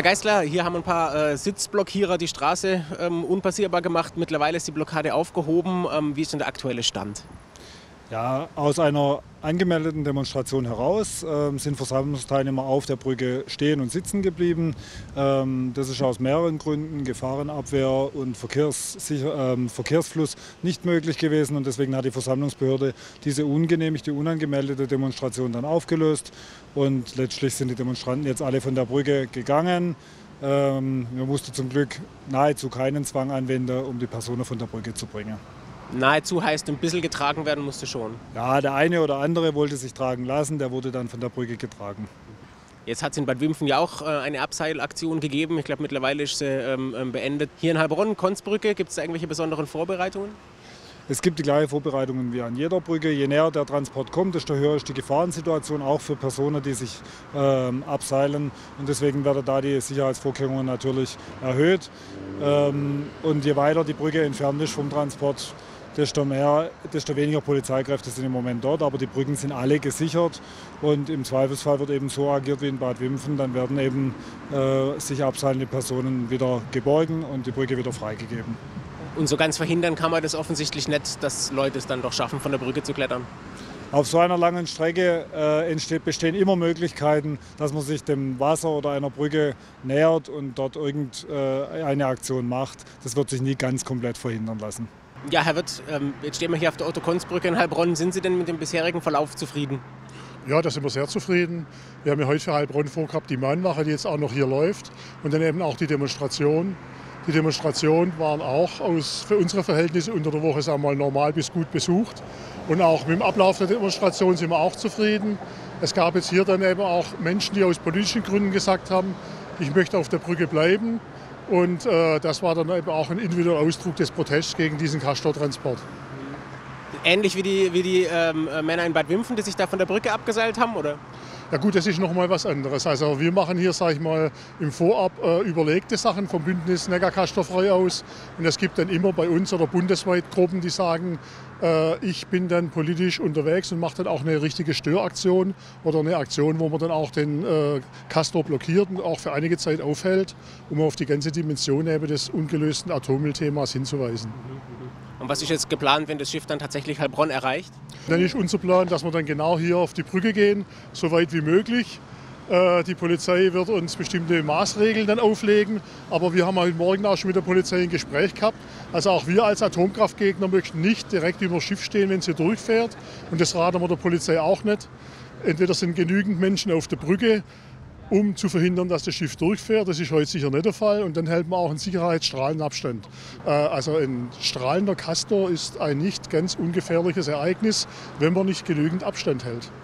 Geisler, hier haben ein paar Sitzblockierer die Straße unpassierbar gemacht. Mittlerweile ist die Blockade aufgehoben. Wie ist denn der aktuelle Stand? Ja, aus einer angemeldeten Demonstration heraus sind Versammlungsteilnehmer auf der Brücke stehen und sitzen geblieben. Das ist aus mehreren Gründen, Gefahrenabwehr und Verkehrsfluss nicht möglich gewesen. Und deswegen hat die Versammlungsbehörde diese ungenehmigte, unangemeldete Demonstration dann aufgelöst. Und letztlich sind die Demonstranten jetzt alle von der Brücke gegangen. Wir mussten zum Glück nahezu keinen Zwang anwenden, um die Personen von der Brücke zu bringen. Nahezu heißt, ein bisschen getragen werden musste schon. Ja, der eine oder andere wollte sich tragen lassen, der wurde dann von der Brücke getragen. Jetzt hat es in Bad Wimpfen ja auch eine Abseilaktion gegeben. Ich glaube, mittlerweile ist sie beendet. Hier in Heilbronn, Konzbrücke, gibt es da irgendwelche besonderen Vorbereitungen? Es gibt die gleichen Vorbereitungen wie an jeder Brücke. Je näher der Transport kommt, desto höher ist die Gefahrensituation, auch für Personen, die sich abseilen. Und deswegen werden da die Sicherheitsvorkehrungen natürlich erhöht. Und je weiter die Brücke entfernt ist vom Transport, desto weniger Polizeikräfte sind im Moment dort. Aber die Brücken sind alle gesichert und im Zweifelsfall wird eben so agiert wie in Bad Wimpfen. Dann werden eben sich abseilende Personen wieder geborgen und die Brücke wieder freigegeben. Und so ganz verhindern kann man das offensichtlich nicht, dass Leute es dann doch schaffen, von der Brücke zu klettern. Auf so einer langen Strecke bestehen immer Möglichkeiten, dass man sich dem Wasser oder einer Brücke nähert und dort irgendeine Aktion macht. Das wird sich nie ganz komplett verhindern lassen. Ja, Herr Wirth, jetzt stehen wir hier auf der Otto-Konz-Brücke in Heilbronn. Sind Sie denn mit dem bisherigen Verlauf zufrieden? Ja, da sind wir sehr zufrieden. Wir haben ja heute für Heilbronn vorgehabt die Mahnwache, die jetzt auch noch hier läuft. Und dann eben auch die Demonstration. Die Demonstrationen waren auch für unsere Verhältnisse unter der Woche sagen wir mal, normal bis gut besucht. Und auch mit dem Ablauf der Demonstration sind wir auch zufrieden. Es gab jetzt hier dann eben auch Menschen, die aus politischen Gründen gesagt haben, ich möchte auf der Brücke bleiben. Und das war dann eben auch ein individueller Ausdruck des Protests gegen diesen Castortransport. Ähnlich wie die Männer in Bad Wimpfen, die sich da von der Brücke abgeseilt haben, oder? Ja gut, das ist noch mal was anderes. Also wir machen hier, sage ich mal, im Vorab überlegte Sachen vom Bündnis Neckar-Castor-frei aus. Und es gibt dann immer bei uns oder bundesweit Gruppen, die sagen, ich bin dann politisch unterwegs und mache dann auch eine richtige Störaktion oder eine Aktion, wo man dann auch den Castor blockiert und auch für einige Zeit aufhält, um auf die ganze Dimension eben des ungelösten Atommüllthemas hinzuweisen. Und was ist jetzt geplant, wenn das Schiff dann tatsächlich Heilbronn erreicht? Dann ist unser Plan, dass wir dann genau hier auf die Brücke gehen, so weit wie möglich. Die Polizei wird uns bestimmte Maßregeln dann auflegen. Aber wir haben heute Morgen auch schon mit der Polizei ein Gespräch gehabt. Also auch wir als Atomkraftgegner möchten nicht direkt über das Schiff stehen, wenn es hier durchfährt. Und das raten wir der Polizei auch nicht. Entweder sind genügend Menschen auf der Brücke, um zu verhindern, dass das Schiff durchfährt. Das ist heute sicher nicht der Fall. Und dann hält man auch einen Sicherheitsstrahlenabstand. Also ein strahlender Castor ist ein nicht ganz ungefährliches Ereignis, wenn man nicht genügend Abstand hält.